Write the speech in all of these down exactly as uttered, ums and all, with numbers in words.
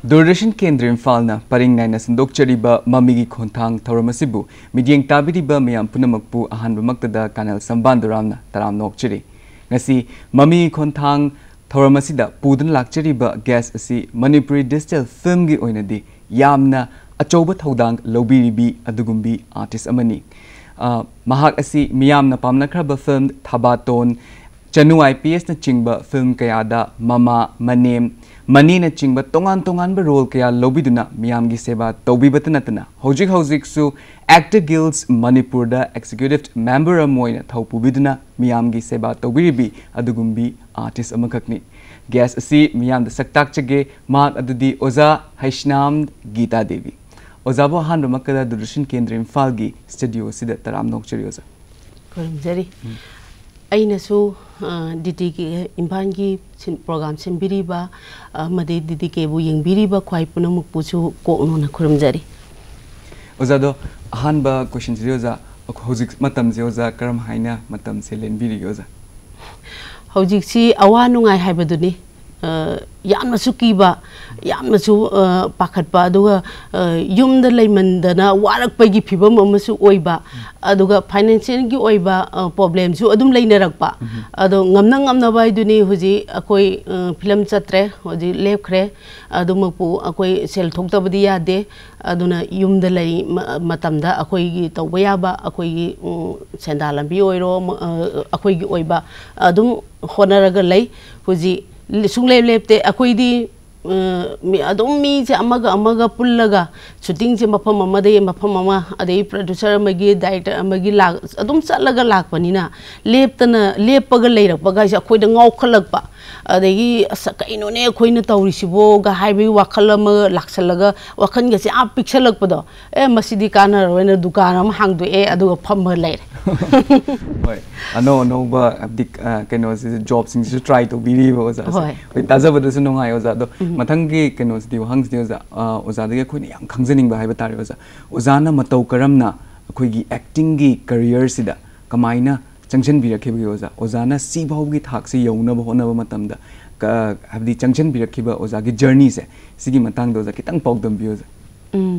Doordarshan Kendra Imphal Paring Naina Sandokchariba Mamigi Khonthang Thoudam Midyeng Tabiriba Miyam Punamakpu Ahanba Maktada Kanel Shambanduram Taram Nokchari. Ngasi Mamigi Khonthang Thoudam Pudan Lakchariba Gas Asi Manipur Digital Film Gi Oinadi Yamna Achoba Thoudam Lobiribi Adugumbi Artist Amani. Mahak Asi Miyamna Pamnakraba Film Thabaton Chanu I P S na chingba film kayada Mama Manem Mani na chingba tongan tongan ba role kaya lobiduna miyam gi seba tawbibatna tana hojik hojik su Actor Guilds Manipur da executive member amoina thawpubiduna miyam gi seba tawbiribi adugumbi artist amakakni guest asi miyam da saktak chage mak adudi oza Heisnam Geeta Devi oza bo han makada Doordarshan Kendra Imphal gi studio sida taram nokchari oza Jari aina so didi ke imbangi program sembiriba made didi ke bu yang biriba kwai punamuk puchu ko no na khurum jari ozado han ba question je oza hojik matam je oza karam haina matam se len biri oza hojik si awanu ngai haibaduni yamna sukiba yamna su pakhatpa aduga yumda leimandana warakpagi phibam amasu oiba aduga financial gi oiba problem su adum leinarakpa ado ngamna ngamna bai duni huji akoi film chatre hoji lepkhre adumapu akoi sel thoktabadi yade aduna yumda lei matamda akoi gi tawba yaba akoi gi sendalambi oiro akoi gi oiba adum honaraga lei huji Sunglay lepte akoidi mi adum mi je amaga amaga pullaga shooting je mapam amade mapam ama adei producer amagi director amagi lag adum chalaga lakpanina leptana lepaga leirakpaga ja akoida ngaukhlalakpa adegi kaino ne khoina tawrisibo ga haibi wakhalama laksalaga wakhan ga se a pixelakpado e masidi kana roina dukan am hangdu e aduga phamma leire Hoi ano no ba abdik kaino se job sing to try to believe oza hoi taza badasu no ngai oza do mathangi kaino se diwa hangs oza oza de khoina yam khangjaning ba haiba tare oza oza na matau karamna khoi gi acting gi career sida kamaina changchen birakhiba oza oza na si bhaw gi thak se yona ba hona ba matamda ka abdi changchen birakhiba oza gi journey se sigi matang do oza kitang pawdam bi oza um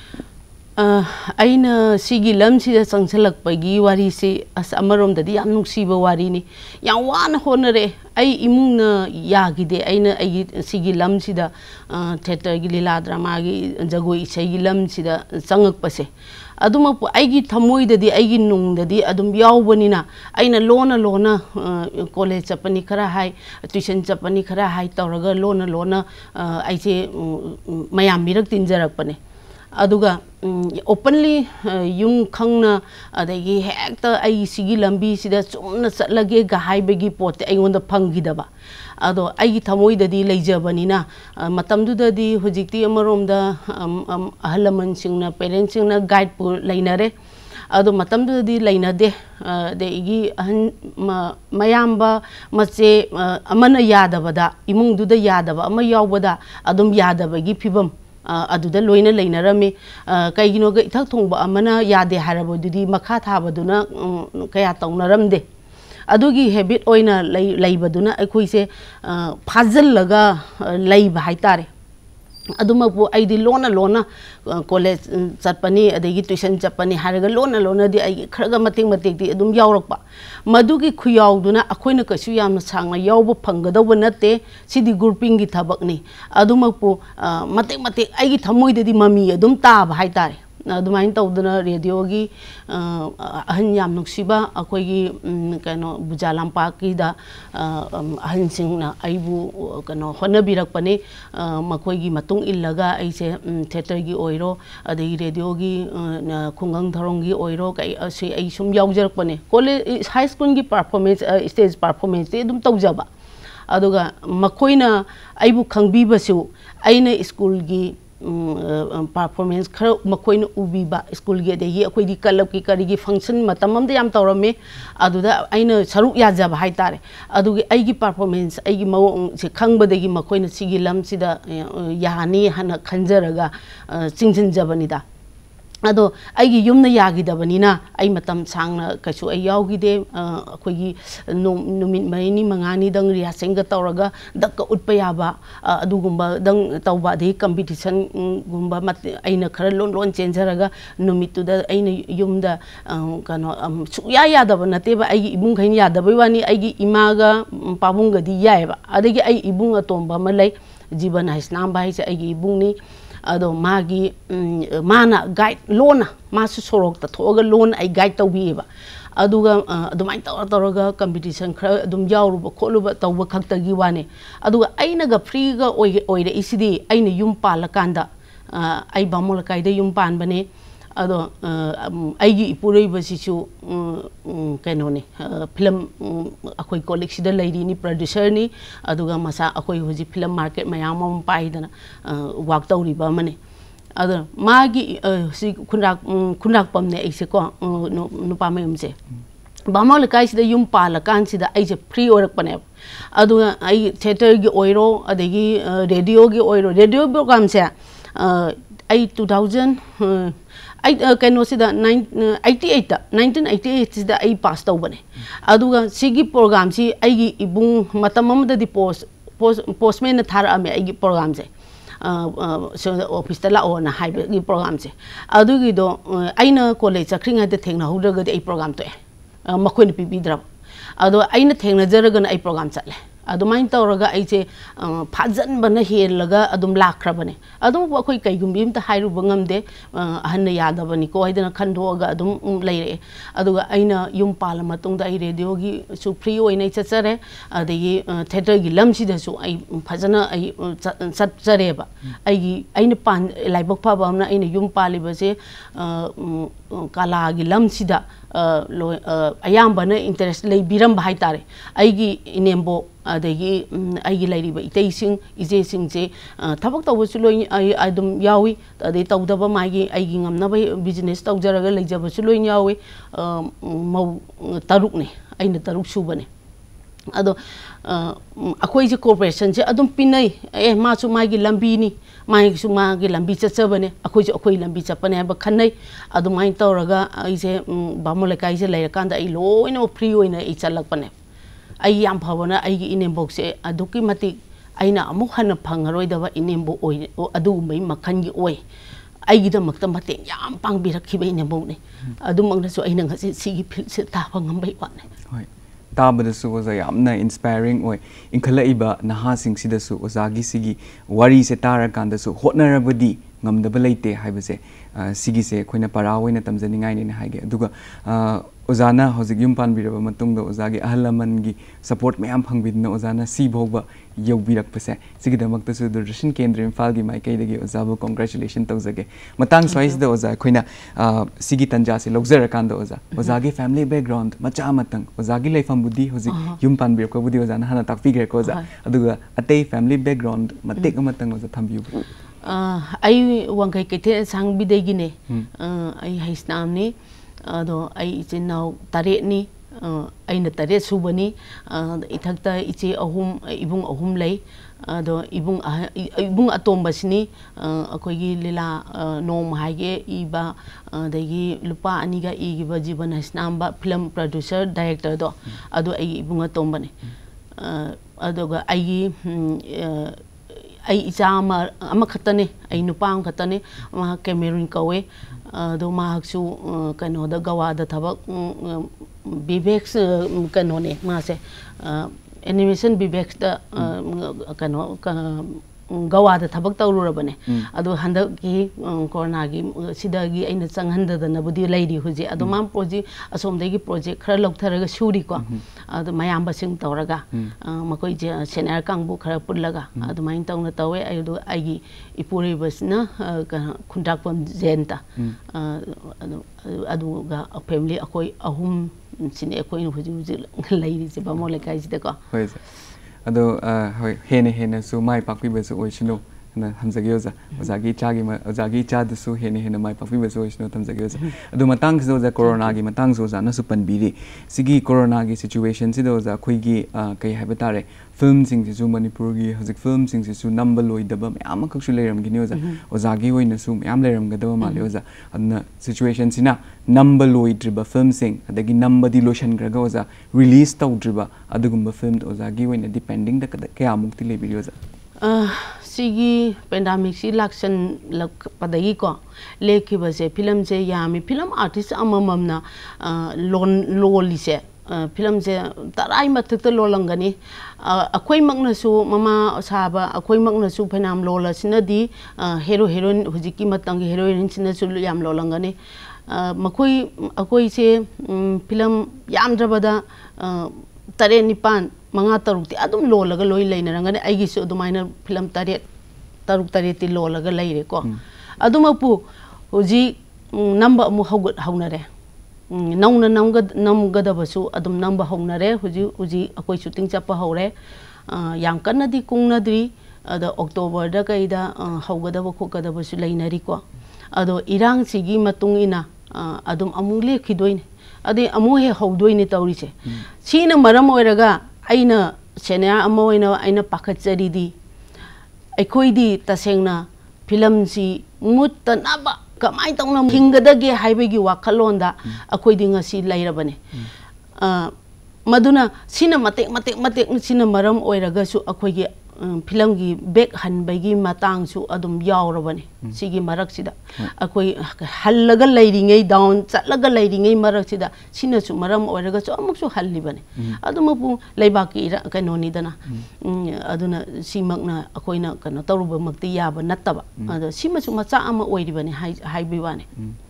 aina sigi lamsi da changchalak pagi wari se as amarom da di yam nuksiba wari ni yang wan honare ai imungna yagide aina ai sigi lamsi da theater gi lila drama gi jagoi isai gi lamsi da changak pase aduma aigi thamoi da di aigi nung da di adum yawbanina aina lona lona college chapani khara hai tuition chapani khara hai tawraga lona lona aise mayam mirak tinjarak pane aduga openly yung khangna adagi hekta ai sigi lambi sida chumna chatlage ga haibegi pote aingonda phangidaba ado ai thamoi dadi leijabanina matamdu dadi hojikti amaromda ahalaman singna parents singna guide pu leinare ado matamdu dadi leinade de igi mayamba mache amana yadabada imungdu da yadaba ama yawbada adum yadabagi phibam aduda loina leinarame kaigino ga ithak thongba amana yade harabodudi makha thabaduna kaya tawnaramde adugi habit oina leibaduna akoise phajallaga leiba haitare aduma bu aidi lona lona college chapani adegi tuition chapani haraga lona lona di ai kharaga mating mating di adum yawrakpa madugi khuyawduna akoina kasu yamna sangna yawbu phangadawa natte sidi grouping gi thabakni aduma pu mating mating ai gi thamoi di mami adum tab haitare adumain tawduna radio gi ahan yam nuksiba akoi gi kano bujalam paki da ahan singna aibu kano honabirak pane makoi gi matung illaga aise theater gi oiro adei radio gi khungang tharong gi oiro kai ase ai sum yawjarak pane college high school gi performance stage performance te dum tawjaba aduga makoina aibu khangbiba su aina school gi performance khara makoina ubiba school ge de ye akoi di club ki kari gi function matamam de yam tawrame aduda aina saruk yajaba haitare adugi aigi performance aigi mawong se khangba de gi makoina sigi lam sida yani hana khanjaraga chingjin jabanida ado aigi yumna yagidabnina ai matam sangna kachu ai yaugide akhoi numit maini mangani dang rehearsing ga tawraga dakka utpa yaba adugumba dang tawba de competition gumba aina khara lon lon chenjaraga numitu da aina yumda kano su ya yadaba nateba aigi ibung khain yadabai wani aigi imaga pabunga di yaiba adagi ai ibung atomba malai jiban Heisnam bai se aigi ibung ni ado magi mana guide lona masu sorok ta thoga lon ai guide tawbiba aduga adumai taw tawraga competition khra adum yawruba kholuba tawba khakta gi wane aduga aina ga free ga oire isidi aina yum pala kanda ai bamol kaida yum pan bane ado aigi ipurei basichu kaino ne film akoi college da lady ni producer ni aduga masa akoi hoji film market mayam am paidana work tawri ba mane ado magi si kunrak kunrak pamne aise ko nupa mayum se bamol kai sida yum pala kan sida aise free orak pane aduga ai theater gi oiro adegi radio gi oiro radio program se ai two thousand I can see the eighty-eight, nineteen eighty-eight is the I passed over. Aduga Sigi program, see I ibung matamam the post postman at Harame programs. So the office la on a hybrid programs. Adugido Aina college a cring at the thing who dug a program to Makwin P B drop. Although Aina thing a Zeragan a program sale. Adumain tawraga aise phazan bana helaga adum lakrabane adum akoi kaigumbim ta hairu bangamde ahanna yadabani ko aidana khandoga adum leire aduga aina yum pala matungda ai radio gi su free oina chachare adegi theater gi lamsi da su ai phazana ai chatjareba ai gi aina pan laibok phaba amna aina yum pali base kala gi lamsi da ayambana interest lei biram bhai tare aigi inembo adegi aigi lairiba iteising ijesing je thabak tawsu loi adum yawi ade tawdaba magi aigi ngamna business tawjaraga leijaba su loi yawi mau taruk ne aina taruk subane ado akoi je corporation je adum pinai eh ma su magi lambi ni mai su magi lambi chachabane akoi je akoi lambi chapane ba khanai adumai tawraga aise bamole kai je leira kanda ai loina free oina ai chalakpane ai yam phawona ai gi inem box e aduki mati aina amu hana phangaroi daba inem bo oi adu mai makhan gi oi ai gi da makta mate yam pang bi rakhi bai inem bo ne adu mangna su aina ngasi sigi phil se ta phangam bai wa ne hoi tabadasu oza yamna inspiring oi inkhala'iba nahasing sidasu ozagi sigi wari se tara kandasu hotnarabadi ngamdaba leite haibase sigi se khoina parawoina tamjaningai ne haige aduga ozana hozik yum panbiraba matungda ozagi ahalamangi support mayam phangbidna ozana si bhogba yaubirakpase sigidamakta su Doordarshan Kendra Imphal gi maikai dagi ozabu congratulation tawjage matang sois da oza khoina sigi tanja se logzara kanda oza ozagi family background macha matang ozagi leifam budi hozik yum panbirka budi ozana hana takpigre ko oza aduga atei family background matek amatang oza thambiu ai wangai kete sang bidegi ne ai Heisnam ni ado ai chinau tare ni aina tare subani ithakta ichi ahum ibung ahum lei ado ibung ibung atombasni akoigi lila nom haige iba dagi lupa aniga igiba jiban Heisnam ba film producer director do ado ai ibung atombane adoga ai ai ichama ama khatane ai nupam khatane ma Cameroon kawe do ma haksu kano da gawa da thabak bibex kano ne ma se animation bibex da kano gawa da thabak tawrurabane ado handak gi corona gi sidagi aina changhanda da nabudi lairi huji ado mam project asom degi project khara loktharaga suri ko ado mayam basing tawraga makoi je senior kangbu khara pullaga ado main tawna tawe ado agi ipuri basna khundak pam jenta ado ado ga family akoi ahum sine akoi huji huji lairi je bamole kai jida ko ado hoi hene hene su mai pakpi besu oishino na hamzage oza ozagi chagi ma ozagi cha dusu hene hene mai pafi beso isno tamzage oza adu matang so za corona gi matang so za na su panbiri sigi corona gi situation si do za khoi gi kai habitare film sing si su manipur gi hazik film sing si su number loi daba myam ka su leram gi ni oza ozagi hoina su myam leram ga daba male oza adna situation sina number loi driba film sing adagi number di lotion gra ga oza release taw driba adugumba film ozagi hoina depending da kaya mukti le bi oza sigi pandemic si lakshan lak padagi ko lekhi base film se yami film artist amamamna lon loli se film se tarai mathuk lolangani akoi makna su mama saba akoi makna su phanam lola sinadi hero heroine hujiki matang heroine sina su yam lolangani makoi akoi se film yam drabada tare nipan manga taruk ti adum lolaga loi leina rangane aigi so adumaina film tare taruk tare ti lolaga leire ko aduma pu hoji number mu haugat haunare nauna namga namga da basu adum number haunare hoji hoji akoi shooting chapa haure yang kanna di kungna dri ada october da kaida haugada ba khokada basu leinari ko ado irang sigi matung ina adum amule khidoine ade amu he haudoine tawri se sina maram oiraga aina senior ama oina aina pakhatchari di aikoi di tasengna film si muttanaba kamai tawna hinggadage haibegi wakhalonda akoi di ngasi lairabane maduna sina matek matek matek sina maram oiraga su akoi gi film gi back hanbagi matang su adum yaurabane sigi marak sida akoi hallaga lairingei down chatlaga lairingei marak sida sina su maram oiraga su amuk su hallibane aduma pu leibaki kanoni dana aduna simakna akoina kana tawruba makti yaba nattaba ada sima su macha ama oiribane haibi wane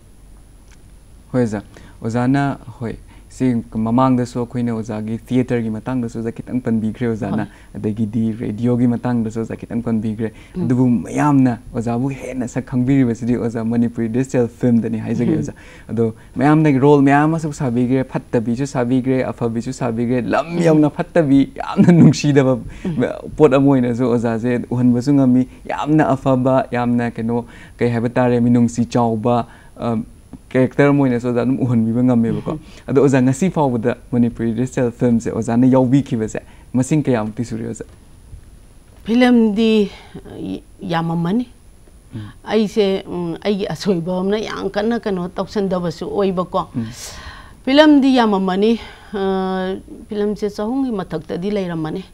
hoiza ozana hoi si mamang da so khoina ozagi theater gi matang da so zakitang panbigre ozana adagi di radio gi matang da so zakitang panbigre dubu mayamna ozabu hena sak khangbiri basidi oza manipuri digital film dani haizage oza ado mayamna role mayama su sabigre phatta bi su sabigre afa bi su sabigre lam yamna phatta bi yamna nungsi da pot amoina so oza je uhan basu ngami yamna afa ba yamna keno kai habatare minungsi chawba character moina so da dum uhon bi ngam me ko ado oza ngasi fawda manipuri digital film se oza na yawbi ki bese masing kayam ti suri oza film di yamamani ai se ai asoi bom na yang kana kano toksan da basu oi ba ko film di yamamani film se sahung gi mathak ta di leiramani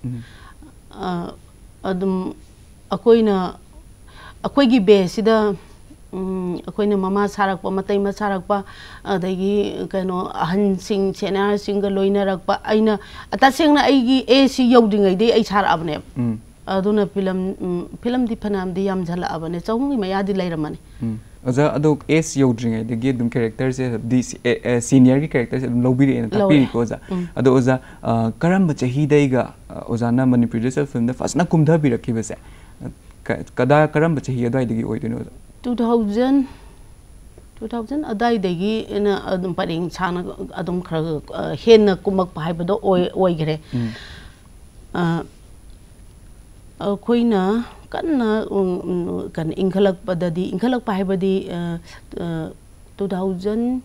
adum akoina akoi gi be sida akoina mama sarakpa matai ma sarakpa adagi kano ahan sing senior singa loina rakpa aina atasengna aigi a si yodingai dei ai sar abne aduna film film di phanam di yam jhala abane chawungi maya di leiramani aza ado s yodringai de ge dum character se di senior gi character se dum lobiri en tapi ko za ado oza karamba chahi dai ga ozana manipur digital film da fasna kumdha bi rakhi bese kada karamba chahi adai digi oidino two thousand two thousand adai degi ina adum paring chana adum khara henna kumak pai bado oi oi gre a koina kanna kan ingkhalak padadi ingkhalak pai badi two thousand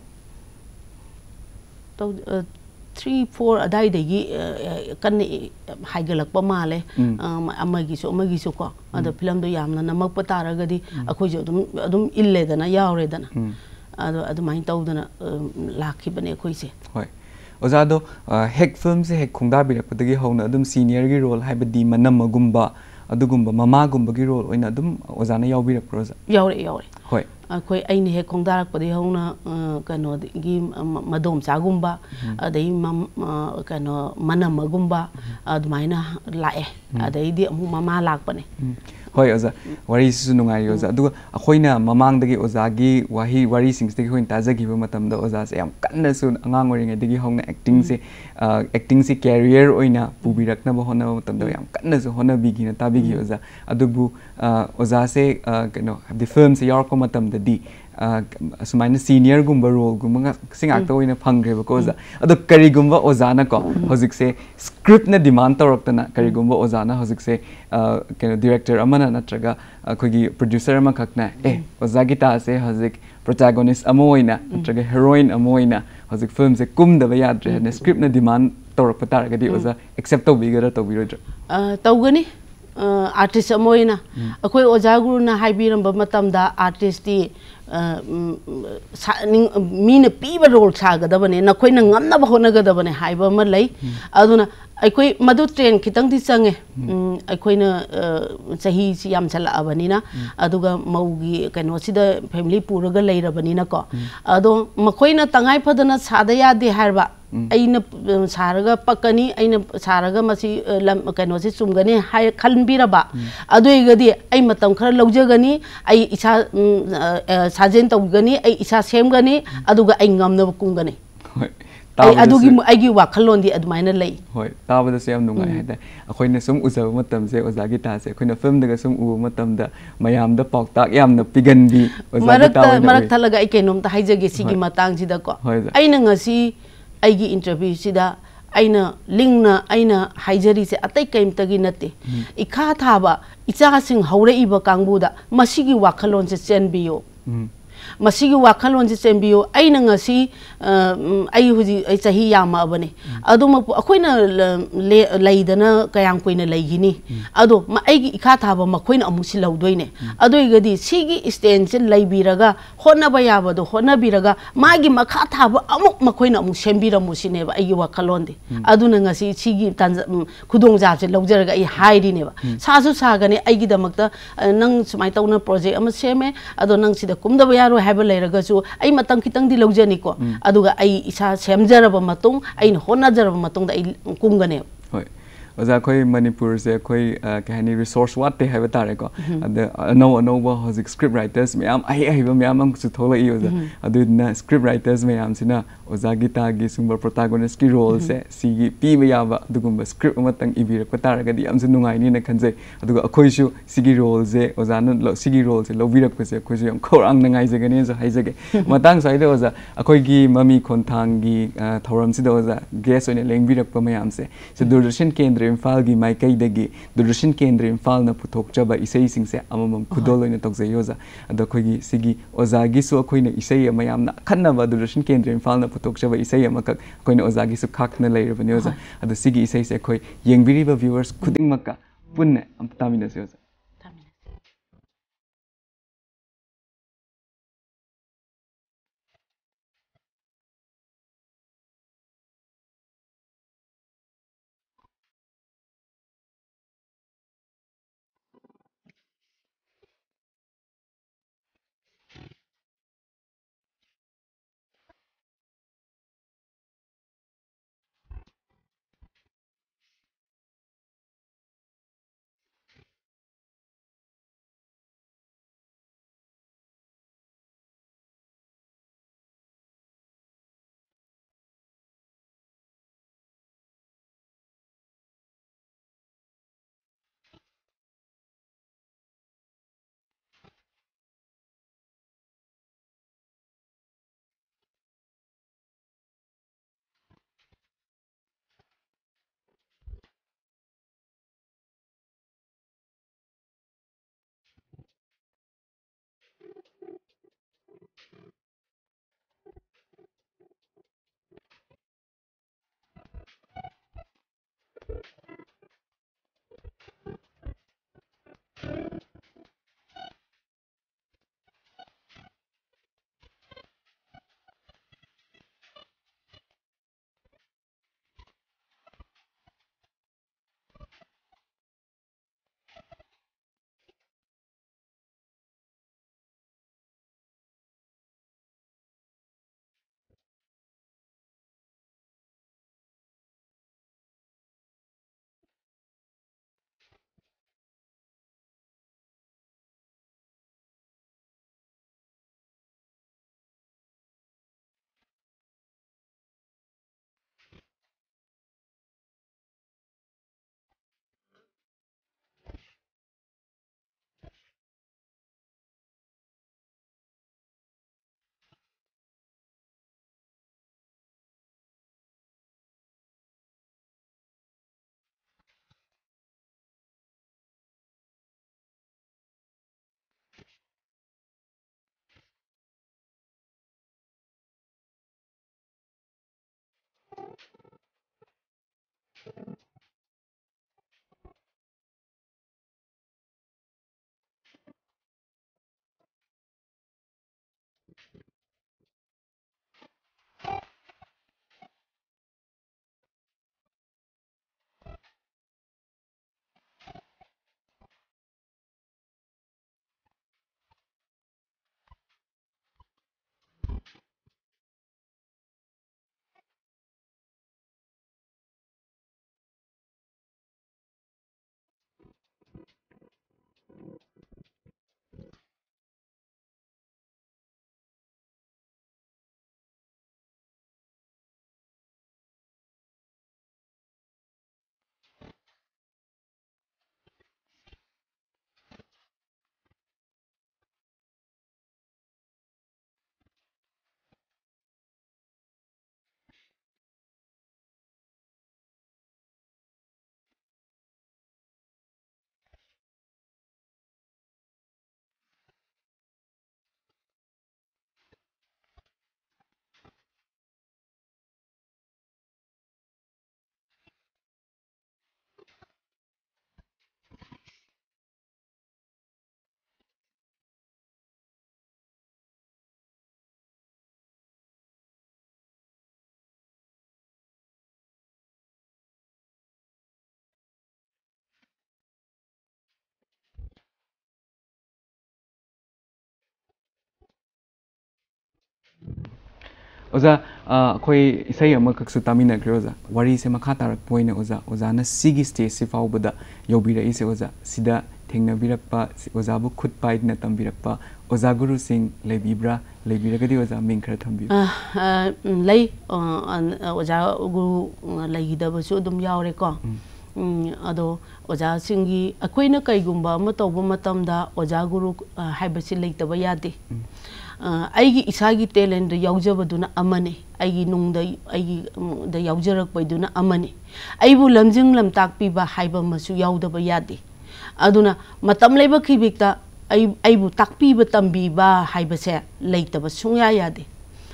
three four adai degi kan haigalak pa male amagi so amagi so ko ada film do yamna namak patara gadi akhoi jo dum adum ille dana yaure dana ado adumai tawdana lakhi bane akhoi se hoi oza do hek film se hek khongda bi rakpatagi hona adum senior gi role haibadi manam magumba adugumba mama gumba gi role oina adum oza na yawbi rak proza yaure yaure hoi akhoi aini he khongdarak padi hona kano gi madom chagumba adai mam kano manam magumba admaina lae adai di amu mama lakpane hoi oza wari su nungai oza du akhoina mamang dagi oza gi wahi wari sings dagi hoin tajagi ba matam da oza se yam kanna su angang ori ngai dagi hongna acting se acting se career oina pubirak na ba hona matam da yam kanna su hona bigi na tabigi oza adubu oza se kano the film se yor ko matam da di असुमाइना senior गुम्बा role गुम्बा सिंगाक्ता ओइना फंग्रेबा को ओजा अदो करिगुम्बा ओजाना को हजिक से script ने डिमांड तौरक्तना करिगुम्बा ओजाना हजिक से केनो डायरेक्टर अमना नत्रगा अखोगी प्रोड्यूसर अमा खकना ए ओजा गीता से हजिक प्रोटैगोनिस्ट अमा ओइना नत्रगा हेरोइन अमा ओइना हजिक फिल्म से कुमदबा याद्रे ने स्क्रिप्ट ने डिमांड तौरक्पा तारगदी ओजा एक्सेप्ट तौबिगरा तौबिरोद्र तौगनी आर्टिस्ट अमा ओइना अखोई ओजा गुरुना हाइबिरंबा मतमदा आर्टिस्ट दी मीन पीब रोल सागदबने नखोइना ngamnaba honagdabane haiba ma lei aduna aikoi madu train khitang di change aikoina chahi si yam chala abanina aduga maugi kaino sida family puraga leirabanina ko ado makoina tangai phadana sada yade harba aina saraga pakani aina saraga masi kaino si chumgani hai khalbiraba aduigadi ai matam khara laujagani ai isa sajen tawgani ai isa semgani aduga ai ngamna kumgani ai adugi aigi wakhallon di admaina lei hoi tabada se am nungai hada akoina sum uzaba matam se ozagi ta se akoina film daga sum u matam da mayam da pauktak yamna piganbi ozagi ta marak thalaga ai kenom ta haijage sigi matang sida ko aina ngasi aigi interview sida aina lingna aina haijari se atai kaimtagi nate ikha thaba icha sing haure iba kangbuda masigi wakhallon se chenbiyo masigi wakhallon se chenbiyo aina ngasi ai huji ai chahi yama abane aduma akoina leidana kayam koina leigini ado ma aigi ikha thaba makoina amusi laudoine adoigadi sigi stand se leibiraga honna ba yabado honna biraga magi makha thaba amuk makoina amu sembira musine ba aigi wakhallon de aduna ngasi sigi khudong jab se laujaraga ai hairi ne ba sasu sagane aigi damakta nang sumai tawna project ama seme ado nang sida kumda ba yaro haba leiraga su ai matang kitang di laujani ko aduga ai isa semjaraba matung ai honnajaraba matung da ai kumgane hoi oza khoi manipur se khoi kahani resource wat te haba tare ko ada no no ba hozik script writers mayam ai ai ba mayam ang su thola i oza adu na script writers mayam sina oza gita gi sumber protagonist ki role se sigi pi ba ba dugumba script matang ibira ko tare ga di am su nungai ni na khanjai aduga akhoi su sigi role se oza na sigi role se lobirak ko se khoi su yam khorang na ngai jega ni so haijage matang sai de oza akhoi gi mami khonthang gi thoram si de oza guest oine lengbirak pa mayam se se doordarshan kendra imphal gi maikai dagi doordarshan kendra imphal na puthok chaba isai sing se amamam khudol oina tokjai yoza ado khoi gi sigi oza gi su akhoi na isai mayam na khanna ba doordarshan kendra imphal na puthok chaba isai amakak akhoi na oza gi su khak na leirabani yoza ado sigi isai se akhoi yengbiri ba viewers khuding makka punne am tamina se yoza Oza, koi isai ama kaksu tamina kre oza. Wari se makha tarak poina oza. Oza na sigi stage se fau bada yobira ise oza. Sida thengna birakpa oza bu khut pai na tambirakpa oza guru sing lebibra lebira gadi oza ming khara thambi. Lei oza guru leida basu dum yaure ko. Ado oza singi akoina kaigumba ama tawba matamda oza guru haibasi leitaba yade. Aigi isagi talent da yaujabaduna amane aigi nungda aigi da yaujarakpaiduna amane aibu lamjing lamtakpiba haiba masu yaudaba yade aduna matam leba khibikta ai aibu takpiba tambiba haibase leitaba sungya yade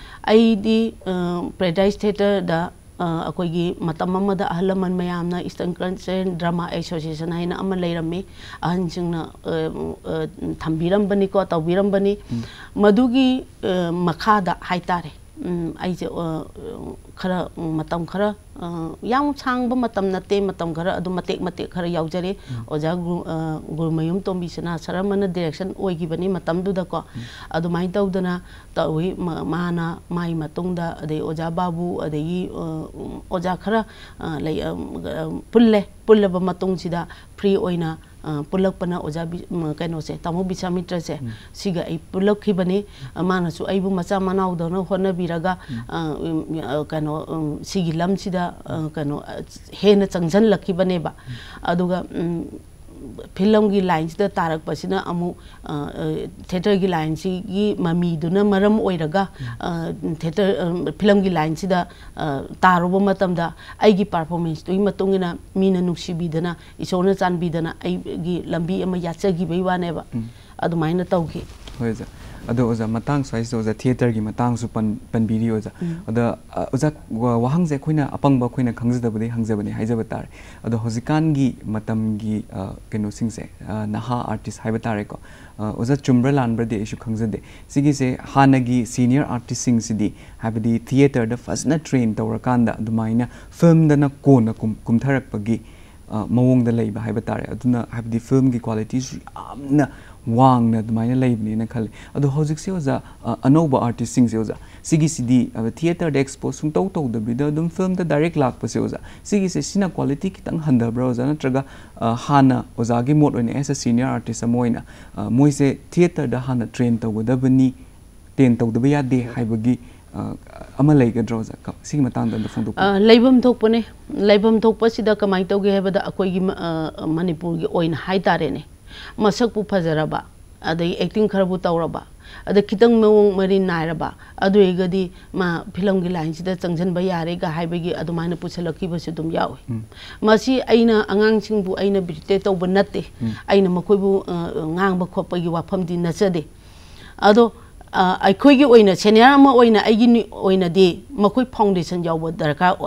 aidi Paradise Theatre da akoigi matam amada ahlaman mayamna Eastern Concern Drama Association haina ama leirame ahansingna thambiram bani ko tawbiram bani madugi makhada haitare aise khara matam khara yam changba matam nate matam khara adu matek matek khara yaujare oja gurmayum tombi sana saramana direction oigi bani matam du da ko adu mai tawdana tawi mana mai matungda ade oja babu ade oja khara lay pulle pulle ba matung sida free oina pulak pana oja kaino se tamo bisamitra se siga ai pulak khibani mana su aibu macha manau dona hona biraga kaino sigi lam sida kaino hena changjan lakhibane ba aduga film gi lines da tarak pasina amu theater gi lines gi mami duna maram oiraga theater film gi lines da taruba matam da ai gi performance to matungina mina nuksibidana isona chanbidana ai gi lambi ama yachagi bai wane ba adumaina tawgi hoiza ado oza matang size oza theater gi matang su pan panbiri oza oda oza wahang je khoina apangba khoina khangzada bade hangjabani haijaba tar ado hojikan gi matam gi keno singse naha artist haiba tare ko oza chumra lanbra de issue khangjade sigi se hanagi senior artist sing sidi habidi theater da fasna train tawrakanda adumaina film da na kona kumtharak pagi mawong da leiba haiba tare aduna habidi film gi quality su amna wang na dumaina leibni na khale ado hojik se oza anoba artist sing se oza sigi sidi theater de expo sung tau tau da bida dum film da direct lak pa se oza sigi se sina quality kitang handa bra oza na traga hana oza gi mod oine as a senior artist amoina moi se theater da hana train tau da bani ten tau da ya de haibagi ama leiga droza ka sigi matang da phondu leibam thok pone leibam thok pa sida kamai tau ge heba da akoi gi manipur gi oina hai tare ne masak pu fajaraba adai acting kharabu tawraba ada kitang mawong mari nairaba adu egadi ma film gi line sida changjan ba yare ga haibagi adumaina puchalaki basu dum yawe masi aina angang singbu aina birte tawba natte aina makoibu ngang ba khopagi wafam di nachade ado ai khoi gi oina senior ma oina ai gi oina de makoi foundation yawba darka oi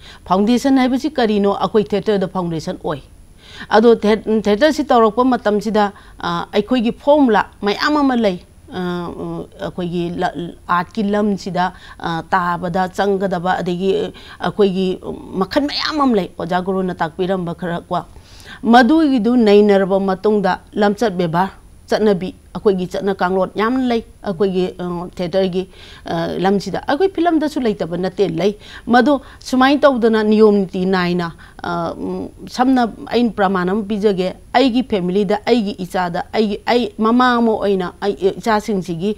foundation है बसी करीनो अखोई theatre the foundation ओय अदो theatre से तौरप मतम सिदा अखोई की फॉर्मुला मयाम अमा लई अखोई की आर्ट की लम सिदा ताबदा चंगदबा अदेगी अखोई की मखन मयाम अम लई ओजा गुरु न ताकपिरम खरा क्वा मधुगीदु नैनरब मतुंगदा लमचत बेबार चटनबी अखोई चटना कांगलोट याम लई अखोई थिएटर की लमसिदा अखोई फिल्म दसु लेतब नते लई मधु सुमाई तौदना नियम नीति नाइना समना आइन प्रमाणम पिजगे आइगी फैमिली दा आइगी इचादा आइगी आई ममा मो ओइना आई इचा सिंगसिगी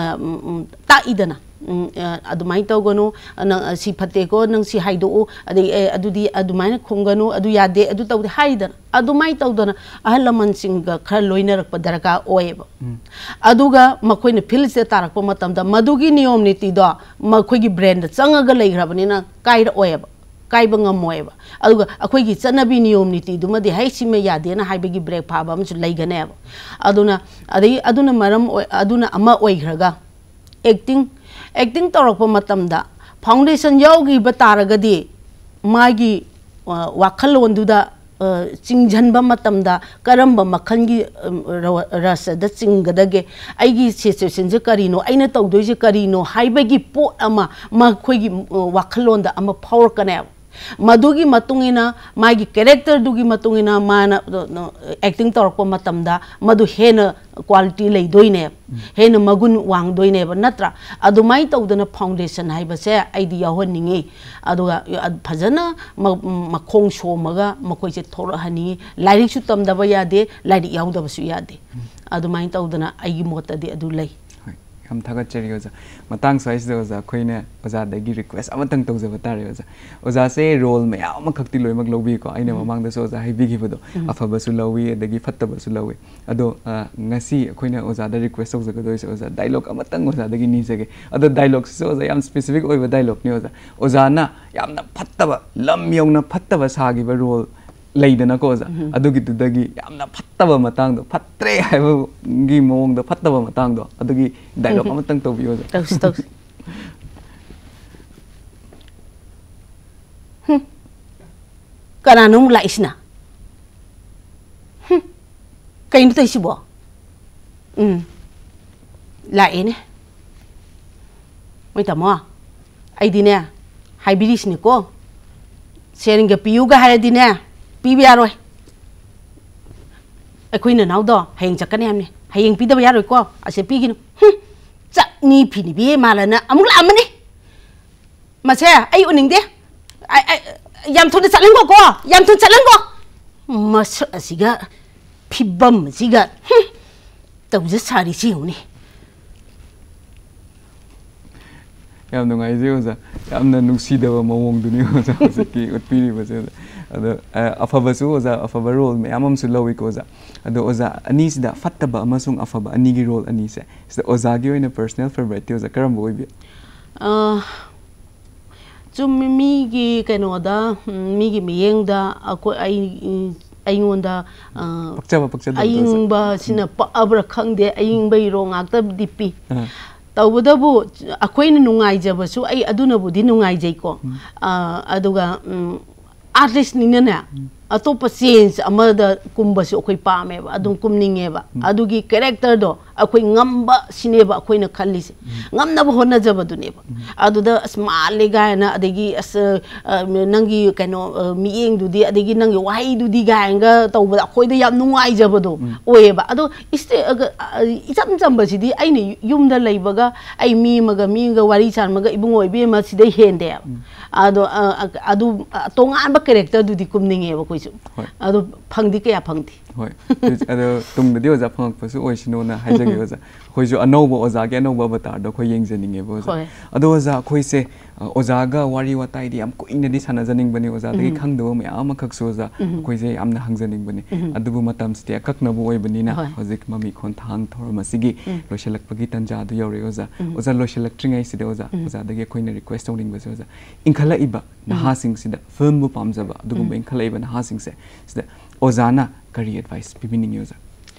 ताइदना अदुमाई तौगनो नंग सि फतेको नंग सि हाइदो अदे अदुदी अदुमाई खुंगनो अदु यादे अदु तौदे हाइदन अदुमाई तौदना अहल लमन सिंग खर लोइनरक दरका ओएब अदुगा मखोइन फिल से तारक मतमदा मधुगी नियम नीति दो मखोइगी ब्रांड चंगगा लेग्रबनिना काइर ओएब काइब ngam अदुगा अखोइगी चनबी नियम नीति दुमदि हाइसिमे यादेना हाइबगी ब्रेक फाबा अमसु लेगनेब अदुना अदि अदुना मरम अदुना अमा ओइग्रगा एक्टिंग एक्टिंग तौरप मतमदा फाउंडेशन याउगिब तारगदि मागी वाखलोंदुदा चिंजनब मतमदा करंब मखनगी रसद चिंगदगे आइगी सिचुएशन जे करिनो आइना तौदोइजे करिनो हाइबगी पोट अमा मखोइगी वाखलोंदा अमा फावरकने मधुगी मतुंगिना मागी कैरेक्टर दुगी मतुंगिना माना एक्टिंग तौरप मतमदा मधु हेन क्वालिटी लेदोइने हेन मगुन वांगदोइने नत्रा अदुमाई तौदना फाउंडेशन हाइबसे आइदी याहोनिंगे अदुगा फजना मखोंग सोमगा मखोइसे थोरहनी लाइरिकसु तमदबा यादे लाइरिक याउदबसु यादे अदुमाई तौदना आइगी मोतदे अदु लई हम थगत चरी ओजा मतंग साइज दे ओजा खोइने ओजा दगी रिक्वेस्ट अमतंग तौजब तारे ओजा ओजा से रोल में याम खक्ति लोइमक लौबी को आइने ममांग दसो ओजा हाइबी गिबदो अफबसु लौवी अदगी फत्तबसु लौवी अदो ngasi खोइने ओजा द रिक्वेस्ट तौजग दोइस ओजा डायलॉग अमतंग ओजा दगी निजगे अदो डायलॉग से ओजा याम स्पेसिफिक ओइबा डायलॉग नि ओजा ओजा ना यामना फत्तबा लम यौना फत्तबा सागिबा रोल लेदना को ओजा अदुगी दुदगी यामना फत्तबा मतंग दो फत्रे हाइबगी मोंग दो फत्तबा मतंग दो अदुगी डायलॉग अमतंग तौबी ओजा तौस तौस कनानु लाइसना कहीं तैसिबो उम लाएने मै तमो आइदिने हाइबिरिसनि को सेरिंग पियुगा हायदिने पीबे यारोय अखोइना नाउदो हयेंग चकने हमने हयेंग पीदब यारोय को असे पीगिनु चकनी फिनि बे मालना अमुक लामने मसे आई उनिंगदे याम थोन चलंगो को याम थोन चलंगो मस असिगा फिबम सिगा तौजे सारी सिउनी याम नुंगाइजे ओजा यामना नुंसीदब मवोंगदुनि ओजा हजकी उत्पीरि बसे अदो अफबसु ओजा अफब रोल मयाममसु लौइ को ओजा अदो ओजा अनीसिदा फत्तब अमसुंग अफब अनीगी रोल अनीसे सिदा ओजागी ओइना पर्सनल फेवरेट ओजा करम ओइबे अ चुम मीगी कनोदा मीगी मियेंगदा अको आई अइंगोंदा पक्चब पक्चब अइंगबा सिना पअब्र खंगदे अइंगबै रोंगाक्ता दिपी तौबदबु अखोइना नुंगाइजबसु आई अदुनबुदि नुंगाइजैको अदुगा आर्टिस्ट निने अतोप चेंज अमदा कुंबसु अखोइ पामेबा अदुम कुमनिंगेबा अदुगी कैरेक्टर दो अखोइ ngamba सिनेबा अखोइना खल्लिसे ngamnab honajabaduneba aduda asmale gaina adegi as nangi kaino mieng dudi adegi nangi wai dudi gainga tawba akhoi yam nungai jabado oeba ado iste icham chamba sidi aini yumda leibaga ai mi maga mi ga wari chan maga ibung oibe ma sidai hende ado adu tongan ba character dudi kumningeba koisu ado phangdi kaya phangdi hoi ado tungda di oja phang pasu oisino na haijage oja khoisu anoba oja ge anoba batar do khoi yengjaninge boja ado oja khoise oja ga wari watai di am koina di sana janing bani oja dagi khangdo me am khak so oja khoise amna hangjaning bani adubu matam ste kakna bu oi bani na hojik mami khonthang thorma sigi loselak pagi tanja du yore oja oja loselak tringai side oja oja dagi khoina request oning base oja inkhala iba naha sing sida firm bu pamjaba adubu inkhala iba naha sing se sida ozana kari advice pibining oja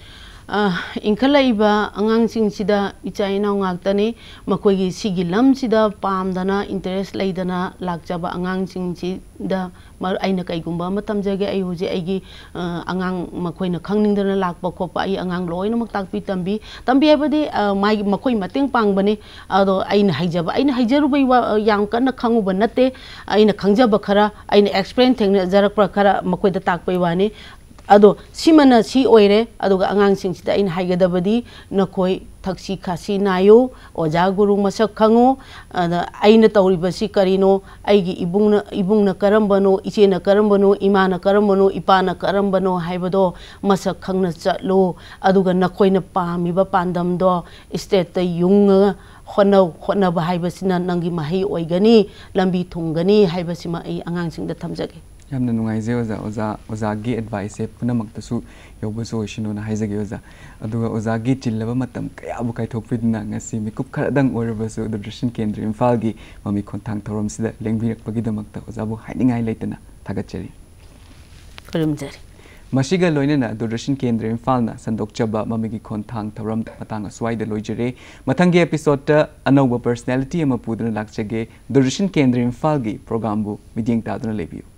inkalaiba angang sing sida ichai na ngakta makoi gi sigi lam sida pam dana interest lay dana lakjaba angang sing sida mar aina kai gumba matam jage ai hoje ai gi angang makoi na khangning dana lakpa khopa ai angang loi na maktak pi tambi tambi abadi mai makoi mateng pang bani ado aina haijaba aina haijaru bai yang kana khangu banate aina khangjaba khara aina explain thengna jarak pra khara makoi da tak pai wani ado simana si oire aduga angang sing sida in haigadabadi nakoi thaksi khasi nayo oja guru masak khango aina tawribasi karino aigi ibungna ibungna karambano ichena karambano imana karambano ipana karambano haibado masak khangna chatlo aduga nakoina pamiba pandamdo state ta yung honau honaba haibasina nangi mahi oigani lambi thungani haibasima ai angang sing da thamjage yamna nungaije oza oza oza gi advice punamak tasu yobuso shino na haizage oza aduga oza gi chillaba matam kaya bu kai thokpidna ngasi mikup kharadang oirabasu Doordarshan kendra Imphal gi Mamigi Khonthang thorom sida lengbirak pagi damakta oza bu haidingai leitana thagachari kurumjari masiga loinana Doordarshan kendra Imphal na sandokchaba Mamigi Khonthang thorom matang aswaida loijare mathangi episode ta anauba personality ama puduna lakchage Doordarshan kendra Imphal gi program bu midyeng taduna lebiu